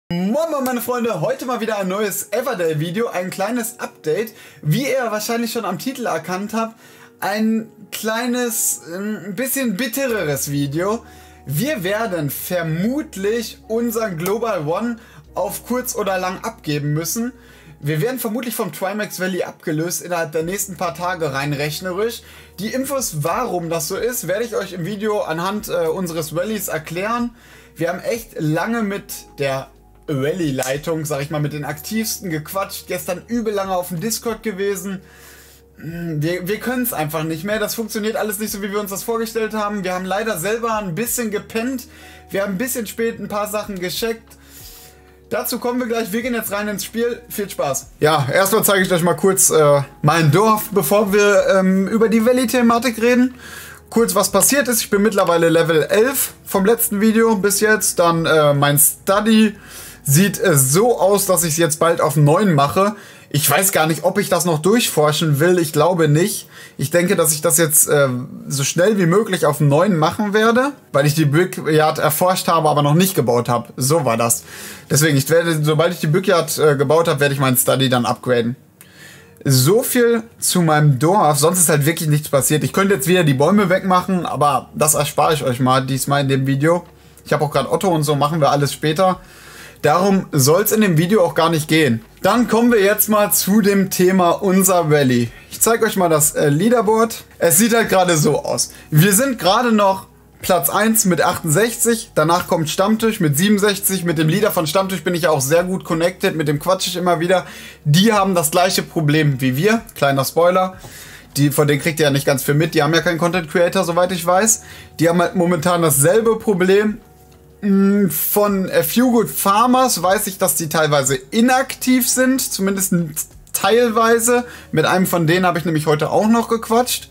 Moin Moin meine Freunde, heute mal wieder ein neues Everdell Video, ein kleines Update. Wie ihr wahrscheinlich schon am Titel erkannt habt, ein kleines, ein bisschen bittereres Video. Wir werden vermutlich unseren Global One auf kurz oder lang abgeben müssen. Wir werden vermutlich vom Trimax Valley abgelöst innerhalb der nächsten paar Tage rein rechnerisch. Die Infos, warum das so ist, werde ich euch im Video anhand unseres Rallyes erklären. Wir haben echt lange mit der Rallye-Leitung, sag ich mal, mit den Aktivsten gequatscht. Gestern übel lange auf dem Discord gewesen. Wir können es einfach nicht mehr. Das funktioniert alles nicht so, wie wir uns das vorgestellt haben. Wir haben leider selber ein bisschen gepennt. Wir haben ein bisschen spät ein paar Sachen gecheckt. Dazu kommen wir gleich. Wir gehen jetzt rein ins Spiel. Viel Spaß. Ja, erstmal zeige ich euch mal kurz mein Dorf, bevor wir über die Valley-Thematik reden. Kurz, was passiert ist. Ich bin mittlerweile Level 11 vom letzten Video bis jetzt. Dann mein Study sieht so aus, dass ich es jetzt bald auf 9 mache. Ich weiß gar nicht, ob ich das noch durchforschen will. Ich glaube nicht. Ich denke, dass ich das jetzt so schnell wie möglich auf 9 machen werde, weil ich die Brickyard erforscht habe, aber noch nicht gebaut habe. So war das. Deswegen, ich werde, sobald ich die Brickyard gebaut habe, werde ich meinen Study dann upgraden. So viel zu meinem Dorf. Sonst ist halt wirklich nichts passiert. Ich könnte jetzt wieder die Bäume wegmachen, aber das erspare ich euch mal diesmal in dem Video. Ich habe auch gerade Otto und so, machen wir alles später. Darum soll es in dem Video auch gar nicht gehen. Dann kommen wir jetzt mal zu dem Thema unser Rallye. Ich zeige euch mal das Leaderboard. Es sieht halt gerade so aus. Wir sind gerade noch Platz 1 mit 68. Danach kommt Stammtisch mit 67. Mit dem Leader von Stammtisch bin ich ja auch sehr gut connected. Mit dem quatsche ich immer wieder. Die haben das gleiche Problem wie wir. Kleiner Spoiler. Von denen kriegt ihr ja nicht ganz viel mit. Die haben ja keinen Content Creator, soweit ich weiß. Die haben halt momentan dasselbe Problem. Von A Few Good Farmers weiß ich, dass die teilweise inaktiv sind, zumindest teilweise. Mit einem von denen habe ich nämlich heute auch noch gequatscht.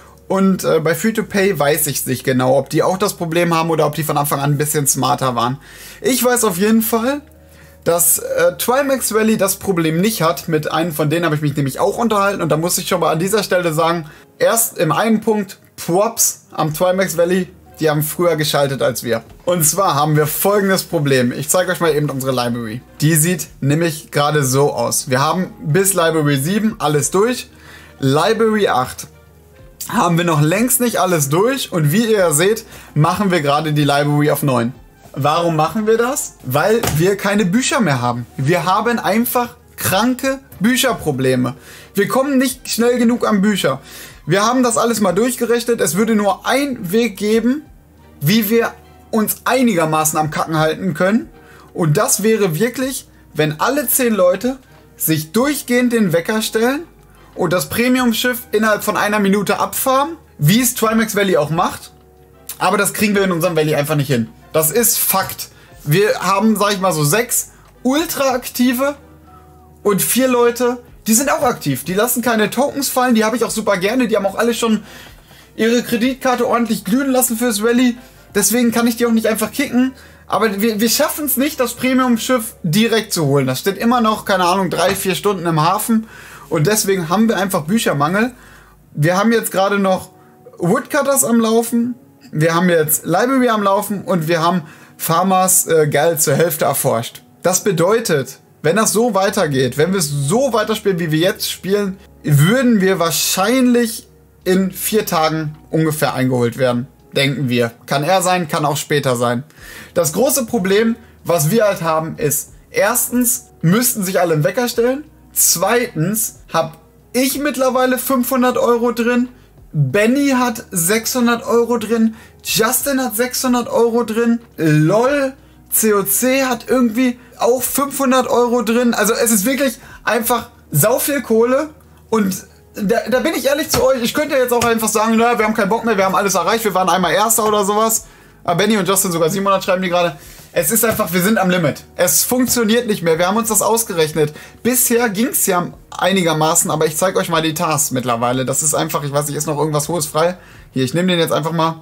Und bei Free-to-Pay weiß ich es nicht genau, ob die auch das Problem haben oder ob die von Anfang an ein bisschen smarter waren. Ich weiß auf jeden Fall, dass Trimax Valley das Problem nicht hat. Mit einem von denen habe ich mich nämlich auch unterhalten. Und da muss ich schon mal an dieser Stelle sagen, erst im einen Punkt Props am Trimax Valley. Die haben früher geschaltet als wir. Und zwar haben wir folgendes Problem. Ich zeige euch mal eben unsere Library. Die sieht nämlich gerade so aus. Wir haben bis Library 7 alles durch. Library 8 haben wir noch längst nicht alles durch. Und wie ihr seht, machen wir gerade die Library auf 9. Warum machen wir das? Weil wir keine Bücher mehr haben. Wir haben einfach kranke Bücherprobleme. Wir kommen nicht schnell genug an Bücher. Wir haben das alles mal durchgerechnet. Es würde nur einen Weg geben, wie wir uns einigermaßen am Kacken halten können. Und das wäre wirklich, wenn alle 10 Leute sich durchgehend den Wecker stellen und das Premium-Schiff innerhalb von einer Minute abfahren, wie es Trimax Valley auch macht. Aber das kriegen wir in unserem Valley einfach nicht hin. Das ist Fakt. Wir haben, sag ich mal, so 6 ultra-aktive und 4 Leute, die sind auch aktiv. Die lassen keine Tokens fallen. Die habe ich auch super gerne. Die haben auch alle schon ihre Kreditkarte ordentlich glühen lassen fürs Rallye. Deswegen kann ich die auch nicht einfach kicken. Aber wir schaffen es nicht, das Premium-Schiff direkt zu holen. Das steht immer noch, keine Ahnung, 3-4 Stunden im Hafen. Und deswegen haben wir einfach Büchermangel. Wir haben jetzt gerade noch Woodcutters am Laufen. Wir haben jetzt Library am Laufen. Und wir haben Farmers Geld zur Hälfte erforscht. Das bedeutet, wenn das so weitergeht, wenn wir es so weiterspielen, wie wir jetzt spielen, würden wir wahrscheinlich in 4 Tagen ungefähr eingeholt werden. Denken wir. Kann eher sein, kann auch später sein. Das große Problem, was wir halt haben, ist, erstens müssten sich alle einen Wecker stellen. Zweitens habe ich mittlerweile 500 Euro drin. Benny hat 600 Euro drin. Justin hat 600 Euro drin. LOL. COC hat irgendwie auch 500 Euro drin. Also es ist wirklich einfach sau viel Kohle. Und da bin ich ehrlich zu euch. Ich könnte jetzt auch einfach sagen, naja, wir haben keinen Bock mehr, wir haben alles erreicht. Wir waren einmal Erster oder sowas. Aber Benny und Justin sogar 700 schreiben die gerade. Es ist einfach, wir sind am Limit. Es funktioniert nicht mehr. Wir haben uns das ausgerechnet. Bisher ging es ja einigermaßen, aber ich zeige euch mal die Tasks mittlerweile. Das ist einfach, ich weiß nicht, ist noch irgendwas Hohes frei? Hier, ich nehme den jetzt einfach mal.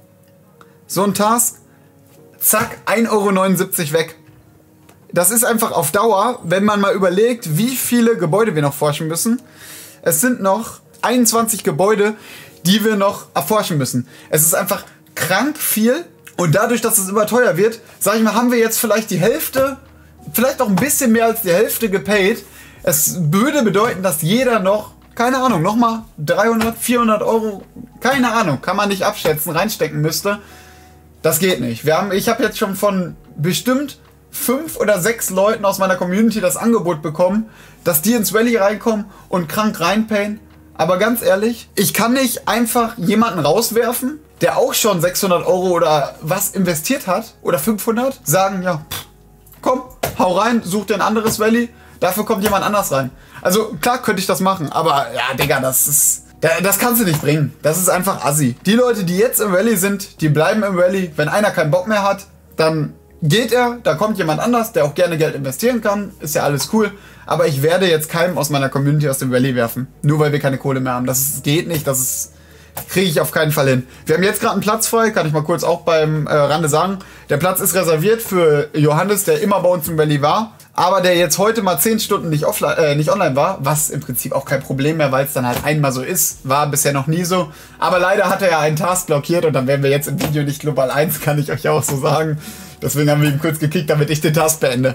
So ein Task. Zack, 1,79 € weg. Das ist einfach auf Dauer, wenn man mal überlegt, wie viele Gebäude wir noch forschen müssen. Es sind noch 21 Gebäude, die wir noch erforschen müssen. Es ist einfach krank viel. Und dadurch, dass es immer teuer wird, sag ich mal, haben wir jetzt vielleicht die Hälfte vielleicht auch ein bisschen mehr als die Hälfte gepaid. Es würde bedeuten, dass jeder noch, keine Ahnung, nochmal 300, 400 Euro, keine Ahnung, kann man nicht abschätzen, reinstecken müsste. Das geht nicht. Ich habe jetzt schon von bestimmt 5 oder 6 Leuten aus meiner Community das Angebot bekommen, dass die ins Rally reinkommen und krank reinpayen. Aber ganz ehrlich, ich kann nicht einfach jemanden rauswerfen, der auch schon 600 Euro oder was investiert hat, oder 500, sagen, ja, komm, hau rein, such dir ein anderes Rally, dafür kommt jemand anders rein. Also klar könnte ich das machen, aber ja, Digga, das kannst du nicht bringen. Das ist einfach assi. Die Leute, die jetzt im Rally sind, die bleiben im Rally. Wenn einer keinen Bock mehr hat, dann geht er, da kommt jemand anders, der auch gerne Geld investieren kann, ist ja alles cool. Aber ich werde jetzt keinem aus meiner Community aus dem Rally werfen, nur weil wir keine Kohle mehr haben. Das geht nicht, kriege ich auf keinen Fall hin. Wir haben jetzt gerade einen Platz frei, kann ich mal kurz auch beim Rande sagen. Der Platz ist reserviert für Johannes, der immer bei uns im Rally war, aber der jetzt heute mal 10 Stunden nicht online war, was im Prinzip auch kein Problem mehr, weil es dann halt einmal so ist, war bisher noch nie so. Aber leider hat er ja einen Task blockiert und dann wären wir jetzt im Video nicht Global 1, kann ich euch auch so sagen. Deswegen haben wir ihn kurz gekickt, damit ich den Task beende.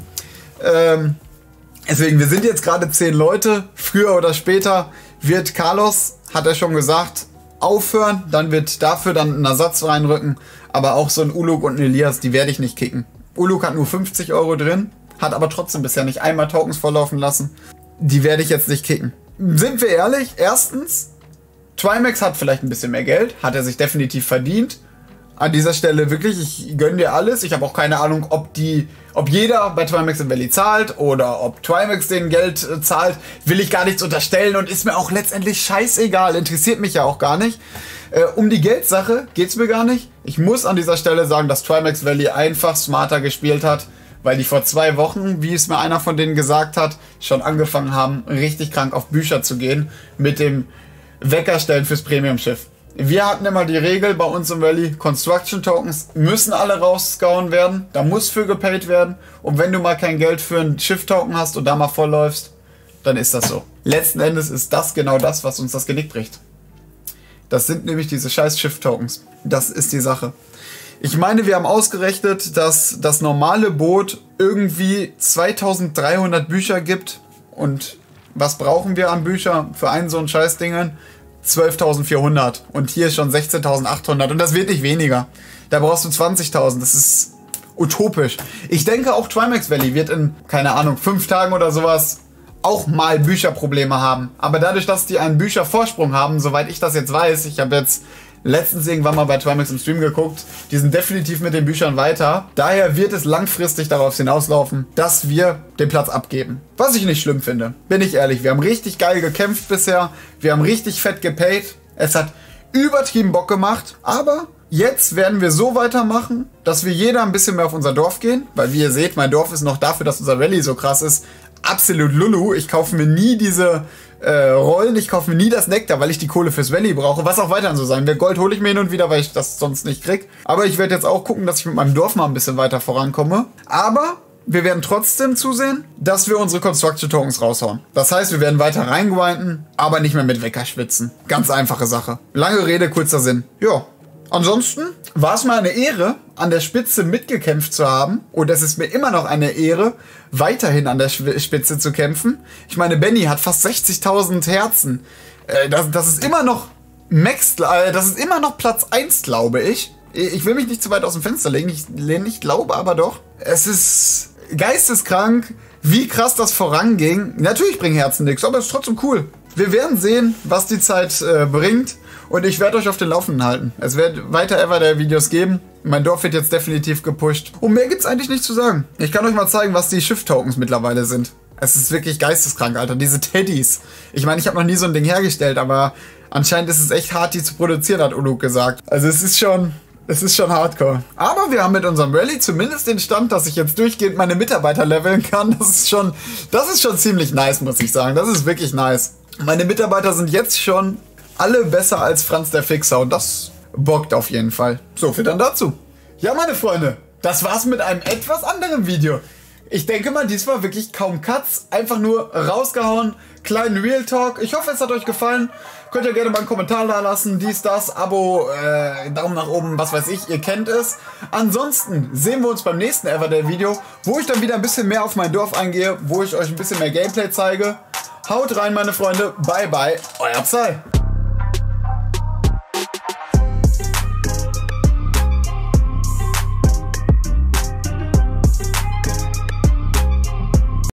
Deswegen, wir sind jetzt gerade 10 Leute. Früher oder später wird Carlos, hat er schon gesagt, aufhören. Dann wird dafür dann ein Ersatz reinrücken. Aber auch so ein Uluk und ein Elias, die werde ich nicht kicken. Uluk hat nur 50 Euro drin, hat aber trotzdem bisher nicht einmal Tokens volllaufen lassen. Die werde ich jetzt nicht kicken. Sind wir ehrlich? Erstens, Trimax hat vielleicht ein bisschen mehr Geld. Hat er sich definitiv verdient. An dieser Stelle wirklich, ich gönne dir alles. Ich habe auch keine Ahnung, ob jeder bei Trimax im Valley zahlt oder ob Trimax den Geld zahlt. Will ich gar nichts unterstellen und ist mir auch letztendlich scheißegal. Interessiert mich ja auch gar nicht. Um die Geldsache geht es mir gar nicht. Ich muss an dieser Stelle sagen, dass Trimax Valley einfach smarter gespielt hat, weil die vor 2 Wochen, wie es mir einer von denen gesagt hat, schon angefangen haben, richtig krank auf Bücher zu gehen mit dem Weckerstellen fürs Premium-Schiff. Wir hatten immer die Regel bei uns im Rally, Construction Tokens müssen alle rausgehauen werden, da muss für gepaid werden und wenn du mal kein Geld für einen Schiff-Token hast und da mal vollläufst, dann ist das so. Letzten Endes ist das genau das, was uns das Genick bricht. Das sind nämlich diese scheiß Schiff-Tokens. Das ist die Sache. Ich meine, wir haben ausgerechnet, dass das normale Boot irgendwie 2300 Bücher gibt und was brauchen wir an Büchern für einen so einen Scheißdingen? 12.400 und hier schon 16.800 und das wird nicht weniger. Da brauchst du 20.000, das ist utopisch. Ich denke auch Trimax Valley wird in, keine Ahnung, 5 Tagen oder sowas auch mal Bücherprobleme haben. Aber dadurch, dass die einen Büchervorsprung haben, soweit ich das jetzt weiß, ich habe jetzt letztens irgendwann mal bei Trimax im Stream geguckt, die sind definitiv mit den Büchern weiter. Daher wird es langfristig darauf hinauslaufen, dass wir den Platz abgeben. Was ich nicht schlimm finde, bin ich ehrlich. Wir haben richtig geil gekämpft bisher. Wir haben richtig fett gepaid. Es hat übertrieben Bock gemacht. Aber jetzt werden wir so weitermachen, dass wir jeder ein bisschen mehr auf unser Dorf gehen. Weil wie ihr seht, mein Dorf ist noch dafür, dass unser Rally so krass ist, absolut Lulu. Ich kaufe mir nie diese Rollen, ich kaufe mir nie das Nektar, weil ich die Kohle fürs Rally brauche, was auch weiterhin so sein wird. Gold hole ich mir hin und wieder, weil ich das sonst nicht krieg. Aber ich werde jetzt auch gucken, dass ich mit meinem Dorf mal ein bisschen weiter vorankomme. Aber wir werden trotzdem zusehen, dass wir unsere Construction Tokens raushauen. Das heißt, wir werden weiter reingrinden, aber nicht mehr mit Wecker schwitzen. Ganz einfache Sache. Lange Rede, kurzer Sinn. Ja. Ansonsten war es mal eine Ehre, an der Spitze mitgekämpft zu haben. Und es ist mir immer noch eine Ehre, weiterhin an der Spitze zu kämpfen. Ich meine, Benny hat fast 60.000 Herzen. Das ist immer noch das ist immer noch Platz 1, glaube ich. Ich will mich nicht zu weit aus dem Fenster legen. Ich glaube aber doch. Es ist geisteskrank, wie krass das voranging. Natürlich bringen Herzen nichts, aber es ist trotzdem cool. Wir werden sehen, was die Zeit bringt. Und ich werde euch auf den Laufenden halten. Es wird weiter Everday-Videos geben. Mein Dorf wird jetzt definitiv gepusht. Und mehr gibt's eigentlich nicht zu sagen. Ich kann euch mal zeigen, was die Schiff-Tokens mittlerweile sind. Es ist wirklich geisteskrank, Alter. Diese Teddys. Ich meine, ich habe noch nie so ein Ding hergestellt, aber anscheinend ist es echt hart, die zu produzieren, hat Uluk gesagt. Also es ist schon hardcore. Aber wir haben mit unserem Rally zumindest den Stand, dass ich jetzt durchgehend meine Mitarbeiter leveln kann. Das ist schon ziemlich nice, muss ich sagen. Das ist wirklich nice. Meine Mitarbeiter sind jetzt schon alle besser als Franz der Fixer und das bockt auf jeden Fall. So viel dann dazu. Ja, meine Freunde, das war's mit einem etwas anderen Video. Ich denke mal, dies war wirklich kaum Cuts. Einfach nur rausgehauen. Kleinen Real Talk. Ich hoffe, es hat euch gefallen. Könnt ihr gerne mal einen Kommentar da lassen. Dies, das, Abo, Daumen nach oben, was weiß ich. Ihr kennt es. Ansonsten sehen wir uns beim nächsten Everday-Video, wo ich dann wieder ein bisschen mehr auf mein Dorf eingehe, wo ich euch ein bisschen mehr Gameplay zeige. Haut rein, meine Freunde. Bye, bye. Euer Psy.